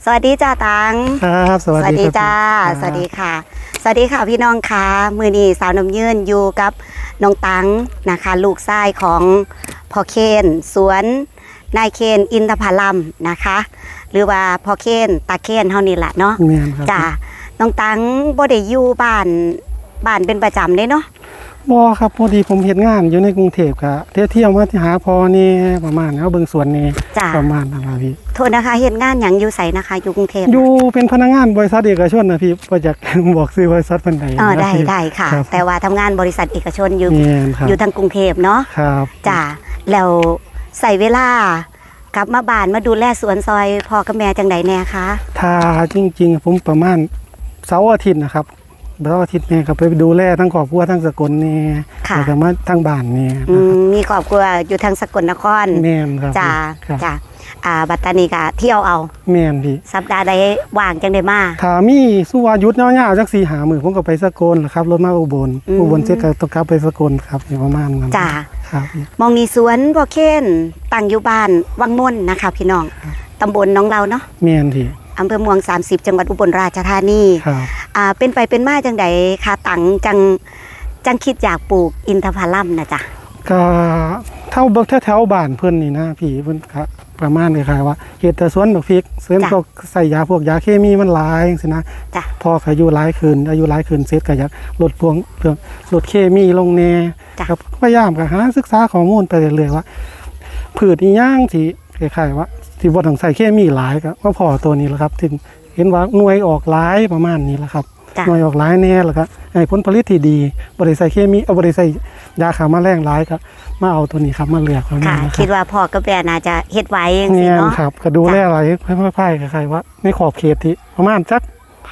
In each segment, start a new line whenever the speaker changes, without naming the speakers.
สวัสดีจ้าตัง
ครับสวัสดี
จ้าสวัสดีค่ะสวัสดีค่ะพี่น้องค่ะมือนี้สาวน้ำยืนอยู่กับน้องตังนะคะลูกชายของพ่อเคนสวนนายเคนอินทผลัมนะคะหรือว่าพ่อเคนตาเคนเท่านี้แหละเนาะจ้าน้องตังบ่ได้อยู่บ้านเป็นประจำเลยเนาะ
บ่ครับพอดีผมเห็นงานอยู่ในกรุงเทพกะเที่ยวมาที่หาพอนี่ประมาณเอาเบิ่งสวนนี่ประมาณนั้นครับพี่
โทษนะคะเห็นงานอย่างอยู่ใส่นะคะอยู่กรุงเทพ
อยู่เป็นพนักงานบริษัทเอกชนนะพี่บ่อยากบอกซื้อบริษัทเพิ่น
ได้ค่ะแต่ว่าทำงานบริษัทเอกชนอยู่ทางกรุงเทพเนาะ
ครับ
จ้าแล้วใส่เวลากลับมาบ้านมาดูแลสวนซอยพ่อกับแม่จังไดแน่คะ
ถ้าจริงๆผมประมาณเสาร์อาทิตย์นะครับเสาร์อาทิตย์เนี่ยก็ไปดูแลทั้งครอบครัวทั้งสกลนี่แล้วก็มาทั้งบ้านนี่
มีครอบครัวอยู่ทางสกลนคร
แม่นครับ
จ้าบัตตานีก็เที่ยวเอา
แม่นพี่
สัปดาห์ใดว่างจังได้มา
ถ้ามีสุวายุทธยาวๆจัก4-5 มื้อผมก็ไปสกลครับรถมาอุบลเสร็จก็ต้องกลับไปสกลครับประมาณนั้น
จ้า
ครับ
มองนี่สวนพ่อเคนตั้งอยู่บ้านวังม่นนะคะพี่น้องตำบลน้องเราเนาะ
แม่นพี่
อำเภอเมือง30จังหวัดอุบลราชธานีเป็นไปเป็นมาจังไดคะตังจังคิดอยากปลูกอินทผลัมนะจ๊ะ
ก็เท่าเบิกแถวบ้านเพิ่นนี่นะพี่เพิ่นครับประมาณคล้ายๆว่าเฮ็ดแต่สวนบักพริกสวนพวกใส่ยาพวกยาเคมีมันหลายจังซี่นะพออายุหลายขึ้นเสร็จก็อยากลดพวงเรื่องลดเคมีลงแน่ครับพยายามก็หาศึกษาข้อมูลไปเรื่อยๆว่าพืชอีหยังที่คล้ายๆว่าที่บ่ต้องใส่เคมีหลายก็ว่าพอตัวนี้แหละครับถึงเห็นว่าหน่วยออกหลายประมาณนี้แหละครับหน่วยออกหลายแน่แล้วก็ให้ผลผลิตที่ดีบ่ได้ใส่เคมีบ่ได้ใส่ยาฆ่าแมลงหลายก็มาเอาตัวนี้ครับมาเลือกประมาณนี้
คิดว่าพ่อกับแม่น่าจะเฮ็ดไว้จังซี่เนาะ
ครับก็ดูแลอะไรค่อยๆคล้ายๆว่าในขอบเขตที่ประมาณสัก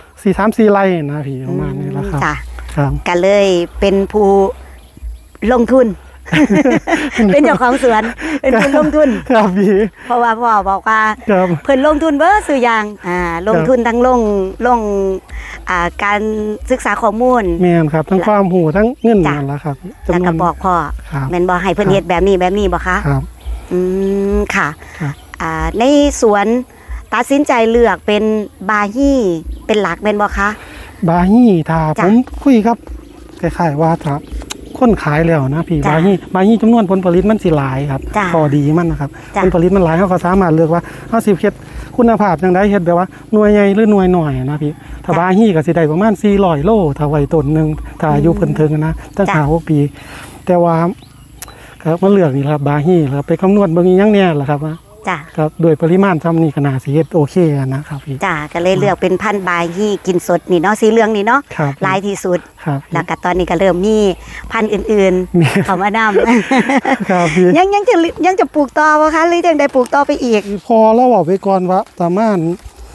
4-3-4 ไร่นะพี่ประมาณนี้แหละครับ
ก็เลยเป็นผู้ลงทุนเป็นเจ้าของสวนเป็นผู้ลงทุน
ครับพี่
เพราะว่าพ่อบอกว่าเพิ่นลงทุนเบิดซื้ออย่างลงทุนทั้งลงการศึกษาข้อมูล
แม่นครับทั้งความรู้ทั้งเงินนั่นล่ะครับ
แล้วก็บอกพ่อแม่นบ่ให้เพิ่นเฮ็ดแบบนี้บ่คะ
ครับ
ค่ะในสวนตัดสินใจเลือกเป็นบาฮีเป็นหลักแม่นบ่คะ
บาฮีถ้าผมคุยครับคล้ายๆว่าครับคนขายแล้วนะพี่บาฮีจำนวนผลผลิตมันสิหลายครับพอดีมันนะครับผลผลิตมันหลายเขาก็สามารถเลือกว่าเขาสิเฮ็ดคุณภาพจังได๋เฮ็ดแบบว่าหน่วยใหญ่หรือหน่วยน้อยนะพี่ถ้าบาฮีก็สิได้ประมาณ400 โลถ้าไว้ต้นนึงถ้าอายุเพิ่นถึงนะตั้ง5-6 ปีแต่ว่าครับมาเลือกนี่ครับบาฮีครับไปคำนวณเบิ่งอีหยังแน่ล่ะครับครับด้วยปริมาณซ้ำนี่ก็น่าสิเฮ็ดโอเคนะครับพี่
ก็เลยเลือกเป็นพันธุ์บาฮีกินสดนี่เนาะสีเหลืองนี่เนาะหลายที่สุดแล้วก็ตอนนี้ก็เริ่มมีพันธุ์อื่นๆเข้ามานำ
ครับพี่
ยังจะปลูกต่อบ่คะหรือจังได้ปลูกต่อไปอีก
พอเราบอกไว้ก่อนว่าประมาณ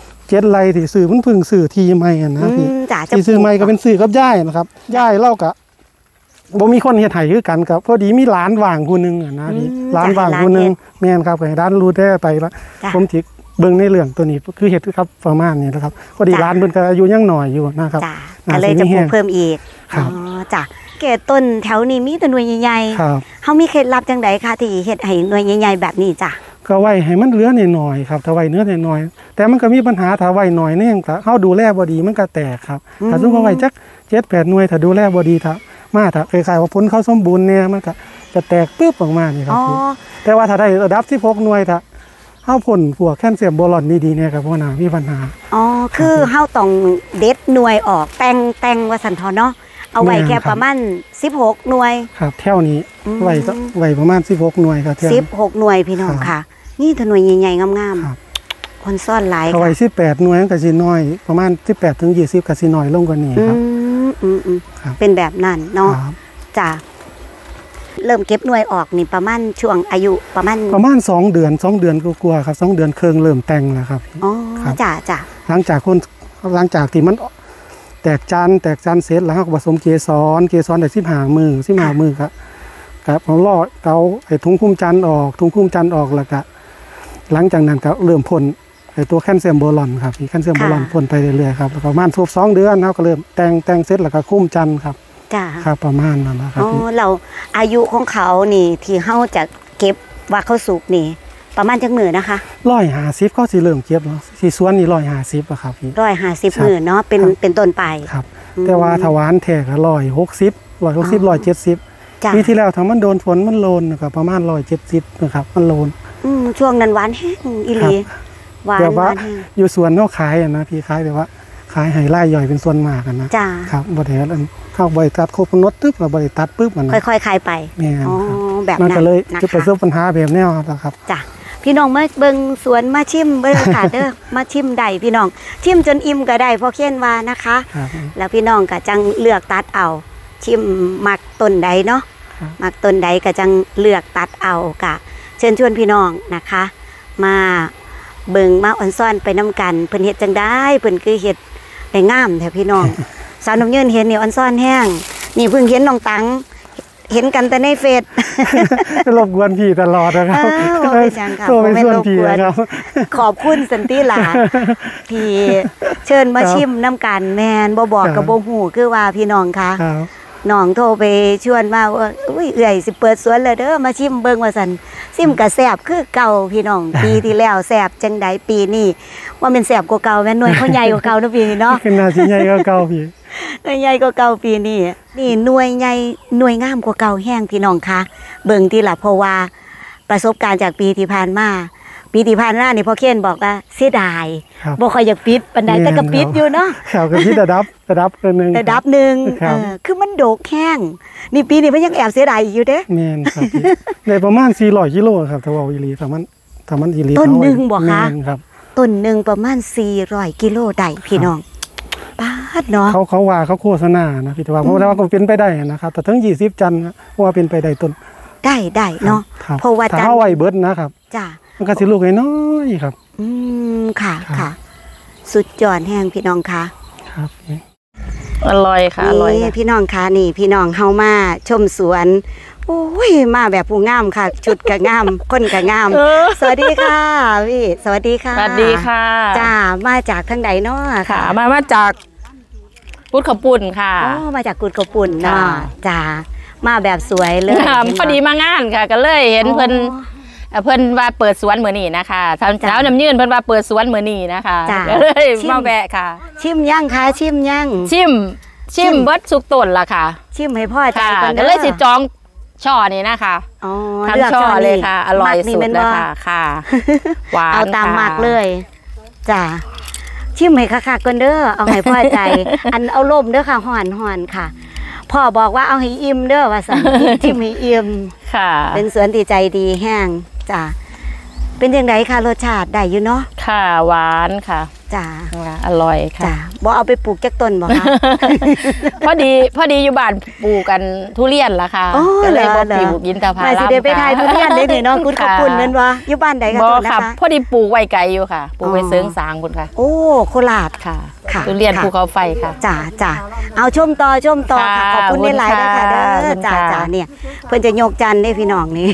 7 ไร่ที่ซื้อมันเพิ่งซื้อที่ใหม่นะพี่ที่ซื้อใหม่ก็เป็นซื้อกับย่ายนะครับย่ายเราก็บ่มีคนเฮ็ดให้คือกันครับพอดีมีหลานว่างผู้นึงนะพี่หลานว่างผู้นึงแม่นครับให้ด้านรู้ได้ไปว่าผมสิเบิ่งในเรื่องตัวนี้คือเฮ็ดครับประมาณนี้นะครับพอดีหลานเพิ่นก็อายุยังน้อยอยู่นะครับ
ก็เลยจะปลูกเพิ่มอีกจ้ะเกศต้นแถวนี้มีแต่หน่วยใหญ่ๆเฮามีเคล็ดลับจังได๋คะที่เฮ็ดให้หน่วยใหญ่ๆแบบนี้จ้ะ
ก็ไว้ให้มันเหลือน้อยๆครับถ้าไว้เนื้อน้อยๆแต่มันก็มีปัญหาถ้าไว้น้อยแน่ก็เฮาดูแลบ่ดีมันก็แตกครับถ้าสมมุติว่าไว้จัก 7-8 หน่วยถ้าดูแลบ่ดีถ้าคล้ายๆว่าผลเขาสมบูรณ์เนี่ยมันก็จะแตกปึ๊บออกมานี่ครับแต่ว่าถ้าได้ระดับ16 หน่วยถ้าเฮาผลพวกแคลเซียมโบรอนนี่ดีเนี่ยครับบ่น่ามีปัญหา
คือเฮาต้องเด็ดหน่วยออกแต่งว่าซั่นเถาะเนาะเอาไว้แค่ประมาณ16 หน่วย
ครับแถวนี้ไว้ประมาณ16 หน่วยครับ
16 หน่วยพี่น้องค่ะนี่ถนนใหญ่ๆงามๆคนซ่อนหลาย
เอาไว้18 หน่วยก็สิน้อยประมาณ18-20ก็สิน้อยลงกว่านี้ครับ
เป็นแบบนั้นเนาะจ้ะเริ่มเก็บหน่วยออกนี่ประมาณช่วงอายุประมาณ
2 เดือนกว่าครับ2 เดือนครึ่งเริ่มแต่งแล้วครับ
จ้ะ
หลังจากที่มันแตกจันเสร็จแล้วก็ผสมเกสรได้15 มื้อครับผมรอเอาไอ้ถุงคุ้มจันออกแล้วก็หลังจากนั้นก็เริ่มพ่นไอ้ตัวแคลเซียมโบรอนครับแคลเซียมโบรอนพ่นไปเรื่อยๆครับแล้วก็ประมาณ2 เดือนเฮาก็เริ่มแต่งเสร็จแล้วก็คุ้มจันครับครับประมาณนั้นนะครับ
เราอายุของเขานี่ที่เฮาจะเก็บว่าเขาสุกนี่ประมาณจักมื้อนะคะ
150ก็สิเริ่มเก็บเนาะสิสวนนี่150อะครับพี่
150มื้อเนาะเป็นต้นไป
ครับแต่ว่าถ้าหวานแท้ก็160ปีที่แล้วถ้ามันโดนฝนมันโลนก็ประมาณ170นะครับมันโลน
ช่วงนั้นหวานแห้งอีหลีหวาน
อยู่สวนเฮาขายนะพี่ขายแบบว่าขายให้รายย่อยเป็นส่วนมากกันนะครับบ่ได้เข้าบ่ได้ตัดครบกำหนดตึ๊บแล้วบ่ได้ตัดปึ๊บมัน
ค่อยๆขายไป
อ๋อ
แบบนั้น
มันก็เลยจะประสบปัญหาแบบแนวนะครับ
จ้ะพี่น้องมาเบิ่งสวนมาชิมเบิ่งค่ะเด้อมาชิมได้พี่น้องชิมจนอิ่มก็ได้พอเขียนว่านะคะแล้วพี่น้องก็จังเลือกตัดเอาชิมมักต้นใดเนาะมักต้นใดก็จังเลือกตัดเอากะเชิญชวนพี่น้องนะคะมาเบิ่งมาอ่อนซ่อนไปน้ำกันเพิ่นเฮ็ดจังได้เพิ่นคือเฮ็ดได้งามแท้พี่น้องสาวน้ำยืนเห็นนี่อ่อนซ่อนแห้งนี่เพิ่งเห็นน้องตังเห็นกันแต่ในเฟซ
รบกวนพี่ตลอดนะครับ
ไม่รบกวนขอบคุณสันติหลาพี่เชิญมาชิมน้ำกันแมนบ่บอกกับบ่หูคือว่าพี่น้องคะน้องโทรไปชวนมาว่าอุ้ยเอื่อยสิเปิดสวนเลยเด้อมาชิมเบิ่งว่าซั่นซิมก็แซ่บคือเก่าพี่น้องปีที่แล้วแซ่บจังไดปีนี้ว่ามันแซ่บกว่าเก่าแม่นหน่วยเขาใหญ่กว่าเก่านะพี่เนาะ
ขึ้นน่าสิใหญ่กว่าเก่าพี่
ใหญ่กว่าเก่าปีนี้นี่หน่วยใหญ่หน่วยงามกว่าเก่าแห้งพี่น้องคะเบิ่งที่ล่ะเพราะว่าประสบการณ์จากปีที่ผ่านมาปีที่ผ่านมานี่พ่อเคนบอกว่าเสียดายบ่ค่อยอยากปิดปานใดแต่ก็ปิดอยู่เนาะ
ครับก็ปิดระดับนึง
คือมันโดกแห้งนี่ปีนี้มันยังแอบเสียดายอยู่เด้
แม่นครับในประมาณ400กิโลครับถ้าว่าอีหลีถ้ามันอีหลี
ต้นนึงบ่คะครับต้นนึงประมาณ400กิโลได้พี่น้องป้าดเนาะ
เขาว่าเขาโฆษณานะพี่แต่ว่าเพราะว่าก็เป็นไปได้นะครับแต่ถึง20จันว่าเป็นไปได้ต้น
ได้เนาะเพราะว่า
จันถ้าไว้เบิดนะครับ
จ้ะ
มันก็สิลูกน้อยครับ
ค่ะสุดยอดแห้งพี่น้องคะ
ครับ
อร่อยค่ะอร่อย
พี่น้องคะนี่พี่น้องเฮามาชมสวนโอ้ยมาแบบผู้งามค่ะชุดก็งามคนก็งามสวัสดีค่ะพี่สวัสดีค่ะ
สวัสดีค่ะ
จ้ามาจากทางใดเนาะ
ค่ะมาจากกุดขปุ่นค่ะ
มาจากกุดขปุ่นเนาะจ้ามาแบบสวยเลย
พอดีมางานค่ะก็เลยเห็นเพิ่นว่าเปิดสวนเหมือนนี่นะคะเช้าน้ำยืนเพิ่นว่าเปิดสวนเหมือนนี่นะคะก็เลยมาแวะค่ะ
ชิมย่างค่ะชิมย่าง
ชิมเบิดสุกต้นละค่ะ
ชิมให้พ่อใจ
ก็เลยสิจองช่อนี่นะคะทั้งช่อเลยค่ะอร่อยสุดเลยค่ะหวาน
เอาตามหมักเลยจ้าชิมให้ค่ะก่อนเด้อเอาให้พ่อใจอันเอาล่มเด้อค่ะห่อนค่ะพ่อบอกว่าเอาให้อิ่มเด้อว่าสั่นชิมให้อิ่ม
ค่ะ
เป็นสวนที่ใจดีแห้งจ้าเป็นยังไงคะรสชาติได้อยู่เนาะ
ค่ะหวานค่ะ
จ้า
อร่อยค่ะ
จ้าบ่เอาไปปลูกจักต้นบ่คะ
พอดีอยู่บ้านปลูกกันทุเรียนละค่ะก็เลยบ่ปลูกอินทผลัม
มาสิได้ไปทายทุเรียนได้นี่เนาะกุดขปุ่นแม่นบ่อยู่บ้านใดกันต้นนะคะ
พอดีปลูกไว้ไกลอยู่ค่ะปลูกไว้เสริงสางพุ่นค่ะ
โอ้โคราช
ค่ะทุเรียนภูเขาไฟค่ะ
จ้าเอาชมต่อค่ะขอบคุณหลายๆนะคะเด้อจ้าเนี่ยเพิ่นจะโยกจันได้พี่น้องนี่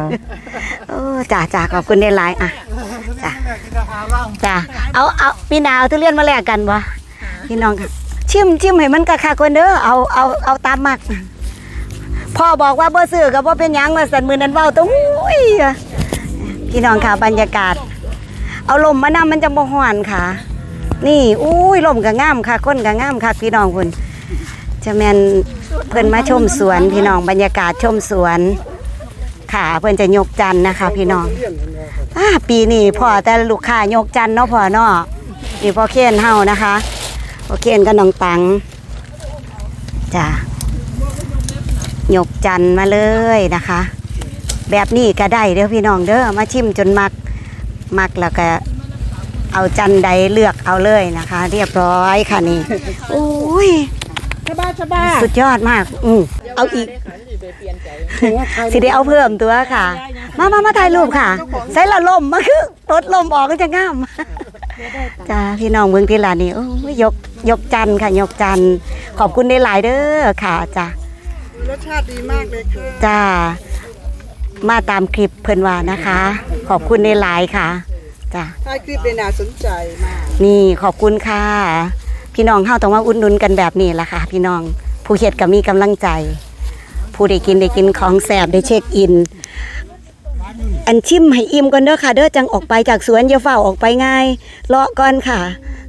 จ้าขอบคุณหลายๆอ่ะจ้าเอาพี่นาเอาทุเรียนมาแลกกันบ่พี่น้องค่ะชิมให้มันกะค่ะคนเด้อเอาตามมักพ่อบอกว่าบ่ซื้อก็บ่เป็นหยังว่าสั่นมื้อนั้นเว้าตรงอุ้ยพี่น้องค่ะบรรยากาศเอาลมมานำมันจะบ่ฮ้อนค่ะนี่อุ้ยลมก็งามค่ะคนก็งามค่ะพี่น้องคุณจะแม่นเพิ่นมาชมสวนพี่น้องบรรยากาศชมสวนค่ะเพิ่นจะยกจันนะคะพี่น้องปีนี้พ่อแต่ลูกค้ายกจันเนาะพ่อเนาะนี่พ่อเคนเฮานะคะพ่อเคนกับน้องตังจ้ะยกจันมาเลยนะคะแบบนี้ก็ได้เด้อพี่น้องเด้อมาชิมจนมักแล้วก็เอาจันใดเลือกเอาเลยนะคะ เรียบร้อยค่ะนี่โอ้ยสุดยอดมากเอาอีกสิได้เอาเพิ่มตัวค่ะมาถ่ายรูปค่ะใส่ละลมมาคือรถลมออกก็จะง่ามจ้าพี่น้องเมืองที่ลานี่ยกจันค่ะยกจันขอบคุณได้หลายเด้อค่ะจ้าร
สชาติดีมากเลยค่ะ
จ้ามาตามคลิปเพิ่นว่านะคะขอบคุณได้หลายค่ะจ้า
ถ่ายคลิปได้น่าสนใจมาก
นี่ขอบคุณค่ะพี่น้องเฮาต้องมาอุดหนุนกันแบบนี้ล่ะค่ะพี่น้องผู้เฮ็ดก็มีกำลังใจผู้ได้กินของแซ่บได้เช็คอินอันชิมให้อิ่มก่อนเด้อค่ะเด้อจังออกไปจากสวนอย่าเฝ้าออกไปง่ายรอก่อนค่ะ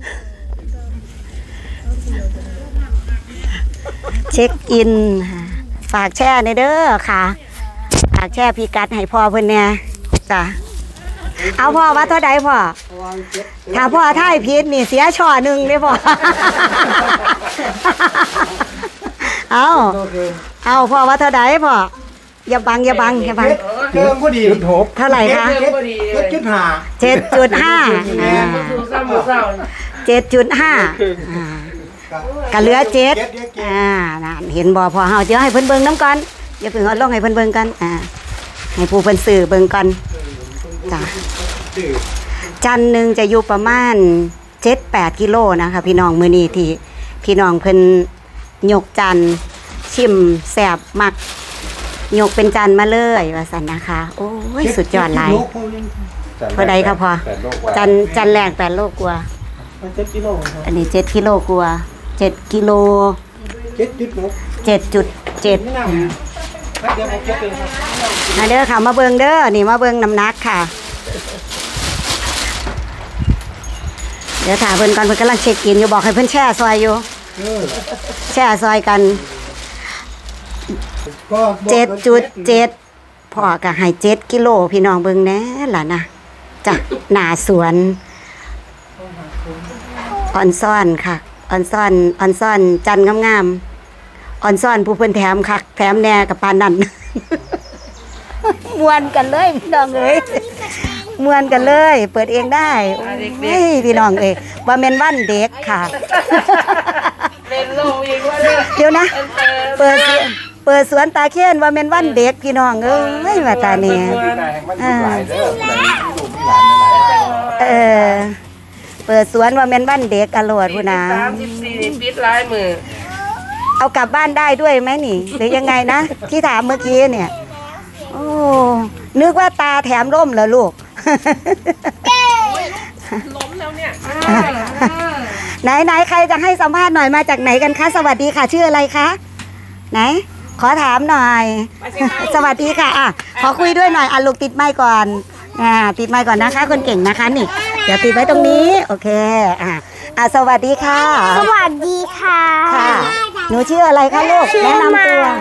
เช็คอินฝากแช่ในเด้อค่ะฝากแช่พี่กัดให้พ่อเพิ่นเนี่ยจ้ะเอาพ่อว่าเท่าใดพ่อถ้าพ่อท่ายพิษนี่เสียช่อหนึ่งเลยพ่อเอาพ่อว่าเท่าใดพ่ออย่าบังเกินพอดีเท่าไหร่คะ7.5 ก็เหลือ7นั่นเห็นบ่พอเฮาเดี๋ยวให้เพิ่นเบิ่งน้ำก่อนอย่าเพิ่งเอาลงให้เพิ่นเบิ่งกันให้ผู้เพิ่นซื้อเบิ่งก่อนจ้ะจันนึงจะอยู่ประมาณ 7-8 กิโลนะคะพี่น้องมื้อนี้ที่พี่น้องเพิ่นยกจันชิมแซ่บมักยกเป็นจันมาเลยว่าซั่นนะคะโอ้ยสุดยอดหลายเท่าใดครับพอจันแรก8 โลกว่าอันนี้7 กิโลกว่า7 กิโล 7.7มาเด้อค่ะมาเบิ่งเด้อนี่มาเบิ่งน้ำหนักค่ะเดี๋ยวถามเพิ่นก่อนเพิ่นกำลังเช็คอินอยู่บอกให้เพิ่นแช่ซอยอยู่แช่ซอยกัน7.7พ่อก็ให้7 กิโลพี่น้องเบิ่งแน่ล่ะนะจากหน้าสวนออนซ่อนค่ะออนซ่อนจันงามๆออนซ่อนผู้เพิ่นแถมคักแถมแน่กับปานนั้นมวนกันเลยพี่น้องเอ้ยมวนกันเลยเปิดเองได้เฮ้ยพี่น้องเอ้ยว่าแม่นวันเด็กค่ะเดี๋ยวนะเปิดสวนตาเคียนว่าแม่นวันเด็กพี่น้องเอ้ยว่าตาเนี่ยเปิดสวนว่าแม่นวันเด็กอร่อยพุ่นนะ34 ปิดลายมือเอากลับบ้านได้ด้วยไหมนี่หรือยังไงนะที่ถามเมื่อกี้เนี่ยโอ้นึกว่าตาแถมร่มเหรอลูกล้มแล้วเนี่ยไหนใครจะให้สัมภาษณ์หน่อยมาจากไหนกันคะสวัสดีค่ะชื่ออะไรคะไหนขอถามหน่อยสวัสดีค่ะขอคุยด้วยหน่อยลูกติดไมค์ก่อนติดไมค์ก่อนนะคะคนเก่งนะคะนี่เดี๋ยวติดไว้ตรงนี้โอเคสวัสดีค่ะ
สวัสดีค่ะ
หนูชื่ออะไรคะลูกแนะนำตัว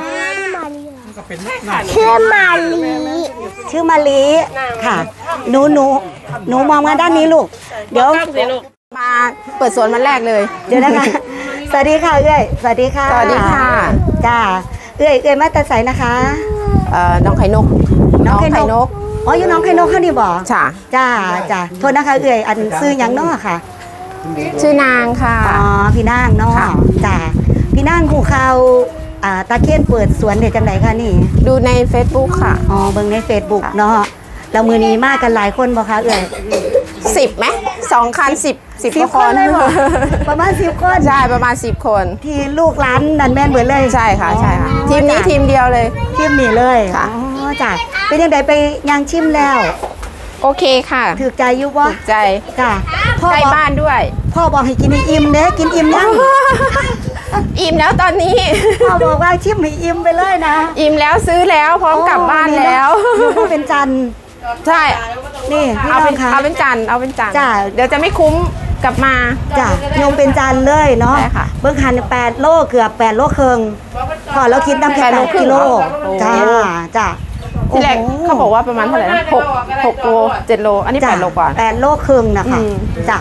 ชื่อมาลี
ค่ะหนูมองมาด้านนี้ลูกเดี๋ยว
มาเปิดสวนวันแรกเลย
เดี๋ยวนะคะสวัสดีค่ะเอ้ยสวัสดีค่ะจ้าเอ้ยมาแต่ใสนะคะ
น้องไข่นก
อ๋ออยู่น้องไข่นกเขานี่บอกจ้าโทษนะคะเอ้ยอันซื้อยังน้อค่ะ
ชื่อนางค่ะ
อ๋อพี่นางน้อจ้าพี่นางหูเขาตาเคียนเปิดสวนเดี๋ยวจังไหนคะนี่
ดูใน Facebook ค่ะ
อ๋อเบิ่งใน Facebook เนาะแล้วมือนี้มากันหลายคนบ่คะเอ้ย
10ไหม2 คัน10 คน
เลยบ่ประมาณ10 คน
ใช่ประมาณ10 คน
ที่ลูกหลานนั่นแม่นเบิดเลย
ใช่ค่ะทีมนี้ทีมเดียวเลย
ทีมนี้เลยอ๋อจ้ะเป็นยังไงไปย่างชิมแล้ว
โอเคค่ะ
ถูกใจอยู่บ่
ถูกใจ
จ้ะ
ใกล้บ้านด้วย
พ่อบอกให้กินอิ่มเด้กินอิ่มยัง
อิ่มแล้วตอนนี้
พ่อบอกว่าชิมให้อิ่มไปเลยนะ
อิ่มแล้วซื้อแล้วพร้อมกลับบ้านแล้ว
ก็เป็นจัน
ใช่
นี่
เอาเป็นจัน
จ้า
เดี๋ยวจะไม่คุ้มกลับมา
จ้ายงเป็นจันเลยเนาะเบื้องหัน8 โลเกือบ8 โลครึ่งพอแล้วคิดน้ำแค่8 กิโลจ้า
ที่แรกเขาบอกว่าประมาณเท่าไหร่นะ6 โล 7 โลอันนี้8 โลกว่า
8 โลครึ่งนะคะจ้า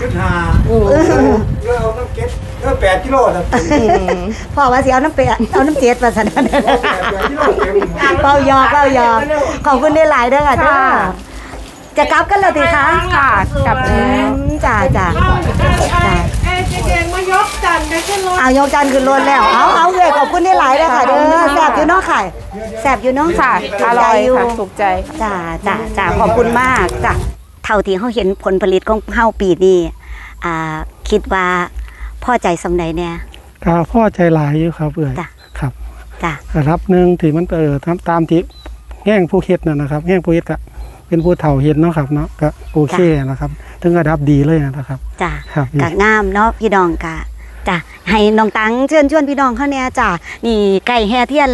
8 กิโล
พ่อว่าสิเอาน้ำ7มาซะนั่นเป้ายอขอบคุณได้หลายเด้อค่ะจะกลับกันแล้วติคะ
ค่ะกลับแล้ว
จ้า
เก่งมายกจันได้ขึ้นรถ
เอายกจันขึ้นรถแล้วเอาเลยขอบคุณได้หลายเด้อค่ะเด้อแซ่บอยู่เนาะค่ะแซ่บอยู่เนาะ
ค่ะอร่อยค่ะถูกใจ
จ้าขอบคุณมากจ้ะเท่าที่เขาเห็นผลผลิตของเฮาปีนี้คิดว่าพอใจสำใดเนี่ย
ก็พอใจหลายอยู่ครับเอ้ยครับ
จ้ะ
รับนึงที่มันตามที่แง่งผู้เฮ็ดนะครับแง่งผู้เฮ็ดก็เป็นผู้เฒ่าเฮ็ดเนาะครับเนาะก็โอเคนะครับถึงระดับดีเลยนะครับ
จ้ะกะงามเนาะพี่น้องกะจ้ะให้น้องตังเชิญชวนพี่น้องเขาเนี่ยจ้ะนี่ไก่แห่เทียนแล้ว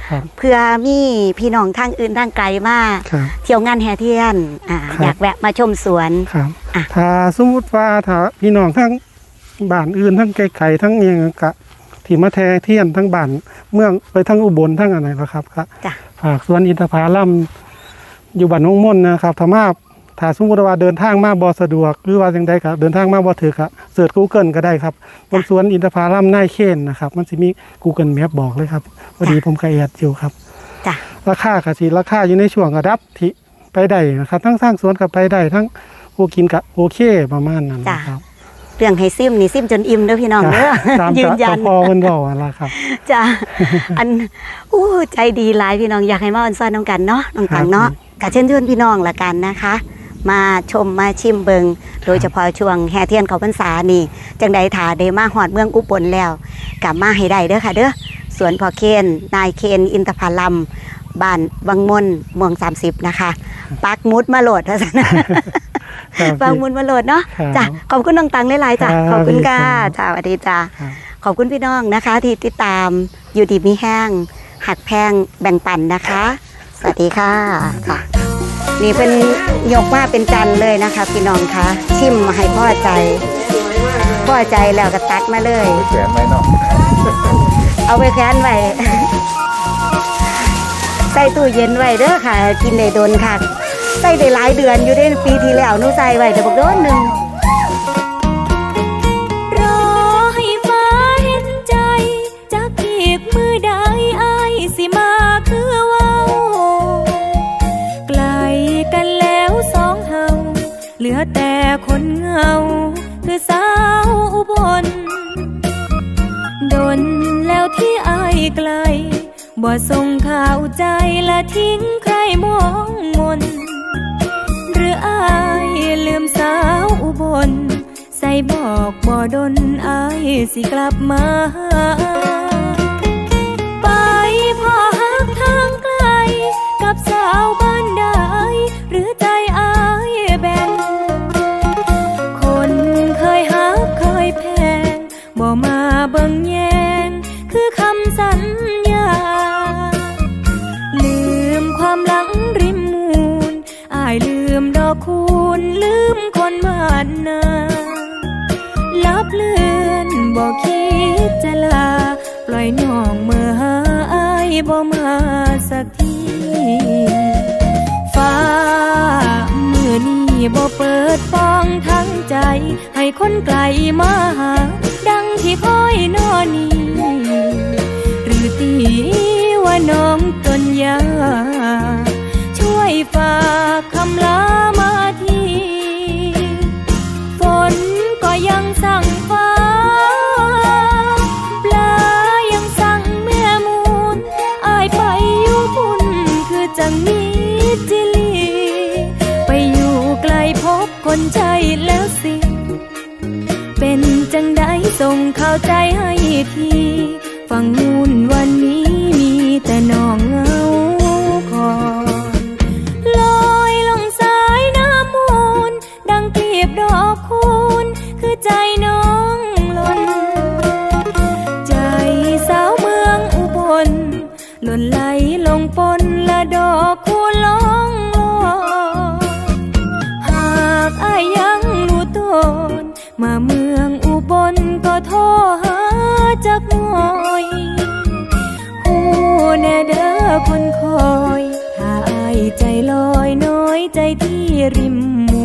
เพื่อมีพี่น้องทางอื่นทางไกลมาเที่ยวงานแห่เทียนอยากแวะมาชมสวน
ครับถ้าสมมุติว่าถ้าพี่น้องทั้งบ้านอื่นทั้งไกลๆทั้งยังกะที่มาแห่เทียนทั้งบ้านเมืองไปทั้งอุบลทั้งอะไรนะครับก็ฝากสวนอินทผลัมอยู่บ้านน้องม่นนะครับถ้าสมมติว่าเดินทางมาบ่สะดวกหรือว่าจังใดก็เดินทางมาบ่ถึกเสิร์ช Google ก็ได้ครับบนสวนอินทผลัมนายเคนนะครับมันสิมี Google Map บอกเลยครับพอดีผมก็แอดอยู่ครับราคาก็สิราคาอยู่ในช่วงระดับที่ไปได้นะครับทั้งสร้างสวนก็ไปได้ทั้งผู้กินก็โอเคประมาณนั้นนะครับ
เรื่องให้ซิมนี่ซิมจนอิ่มเด้อพี่น้องเด้อยืนยัน
พอเพิ่นบอกว่าล่ะครับ
จ้ะอันใจดีหลายพี่น้องอยากให้มาออนซอนน้ำกันเนาะน้องตังเนาะก็เชิญชวนพี่น้องละกันนะคะมาชมมาชิมเบิงโดยเฉพาะช่วงแห่เทียนเขาพรรษานี่จังใดถาได้มาหอดเมืองอุบลแล้วกลับมาให้ได้เด้อค่ะเด้อสวนพ่อเคนนายเคนอินทผลัมบ้านวังมนเมือง30นะคะปักมุดมาโหลดเท่านั้นปักมุดมาโหลดเนาะจ้ะขอบคุณน้องตังหลายๆจ้ะขอบคุณค่ะจ้าสวัสดีจ้าขอบคุณพี่น้องนะคะที่ติดตามอยู่ดีมีแห้งหักแพงแบ่งปันนะคะสวัสดีค่ะค่ะนี่เป็นยกมาเป็นจันเลยนะคะพี่น้องคะชิมให้พ่อใจแล้วก็ตัดมาเลยแขวนไว้เนาะเอาไปแขวนไว้ใส่ตู้เย็นไว้เด้อค่ะกินได้โดนค่ะใส่ได้หลายเดือนอยู่ได้ปีที่แล้วหนูใส่ไว้แต่บอกโดนหนึ่ง
รอให้ฟ้าเห็นใจจากอีกมือใดอายสิมาคือว่าไกลกันแล้วสองเฮาเหลือแต่คนเหงาคือสาวอุบลดนแล้วที่อายไกลบ่ส่งข่าวใจละทิ้งใครมองมนหรืออายลืมสาวอุบลใส่บอกบ่ดนอายสิกลับมาไปพอหักทางไกลกับสาวบ้านใดหรือใจอายแบ่งคนเคยหักเคยแพงบ่มาเบิ่งแยงคือคำสัญญาลืมความหลังริมมูลอายลืมดอกคูณลืมคนบ้านนาลับเลือนบ่คิดจะลาปล่อยน้องเมื่อหาอายบ่มาสักทีฟ้ามือนี้บ่เปิดป้องทั้งใจให้คนไกลมาหาดังที่คอยนอนนี้หรือตีว่าน้องตนยาช่วยฝากคำลามาทีฝนก็ยังสั่งฟ้าปลายังสั่งแม่มูลอายไปอยู่พุ่นคือจังมีจิลีไปอยู่ไกลพบคนใจแล้วสิเป็นจังได้ส่งข่าวใจให้ทีฟังมูลวันนี้มีแต่น้องเหงาคอยลอยลงสายน้ำมูลดังกลีบดอกคูณคือใจน้องหล่นใจสาวเมืองอุบลหล่นไหลลงปนละดอกคูณล่องลอยหากอายยังรู้ตนมาเมืองอุบลก็โทรหาจักหน่อยหูแน่เด้อคนคอยถ้าอายใจลอยน้อยใจที่ริมมู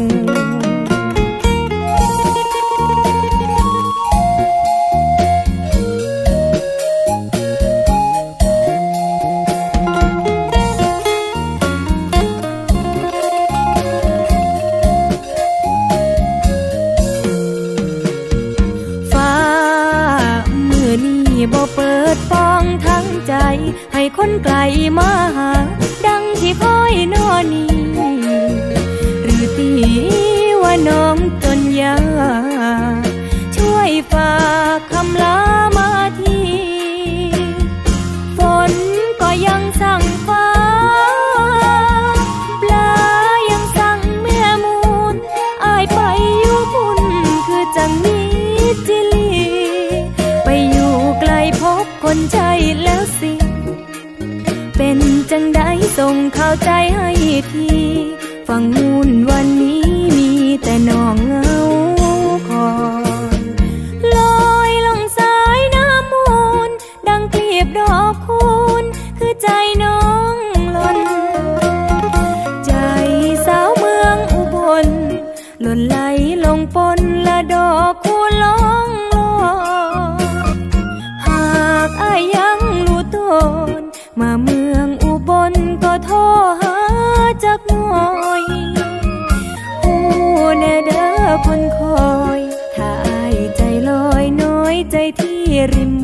บ่เปิดป้องทั้งใจให้คนไกลมาหาดังที่คอยนอนนี้หรือตีว่าน้องตนยาช่วยฝากคำลามาทีฝนก็ยังสั่งฟ้าปลายังสั่งแม่มูลอายไปอยู่พุ่นคือจังมีจิลีไปอยู่ไกลพบคนใจแล้วสิเป็นจังได้ส่งเข้าใจให้ทีฟังมูลวันนี้มีแต่น้องเงาคอยลอยลงสายน้ำมูลดังกลีบดอกคูณคือใจน้องหล่นใจสาวเมืองอุบลหล่นไหลลงปนละดอกคูณร้องลอยหากอ้ายยังรู้ตนมาเมืองอุบลก็โทรหาจักหน่อยผู้แน่เด้อคนคอยถ้าอ้ายใจลอยน้อยใจที่ริม